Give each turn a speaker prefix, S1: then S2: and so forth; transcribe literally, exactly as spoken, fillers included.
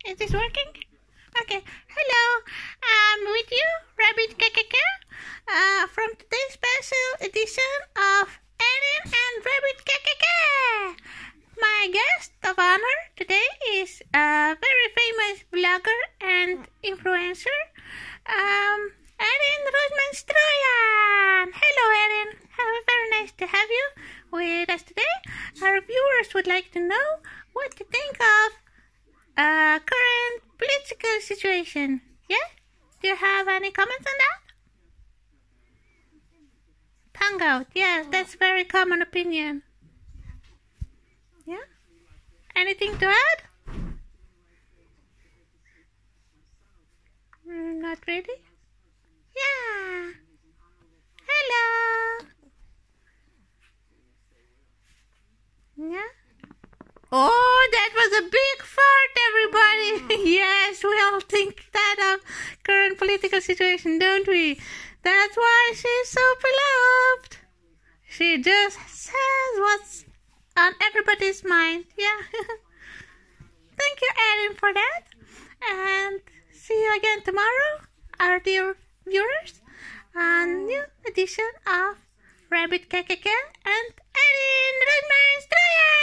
S1: Is this working? Okay. Hello. I'm with you, Rabbit Kakaka, uh, from today's special edition of Erin and Rabbit Kakaka. My guest of honor today is a very famous vlogger and influencer, um, Erin Rosman Stroyan. Hello, Erin. Very nice to have you with us today. Our viewers would like to know what to think of uh, current political situation. Yeah? Do you have any comments on that? Tongue out. Yes, that's very common opinion. Yeah? Anything to add? Mm, not really? Yeah. Hello. Yeah? Oh, that was a big fart, everybody. Yes, we all think that of current political situation, don't we? That's why she's so beloved. She just says what's on everybody's mind. Yeah. Thank you, Erin, for that. And see you again tomorrow, our dear viewers, on new edition of Rabbit Kakaka and Erin Rosman Stroyan.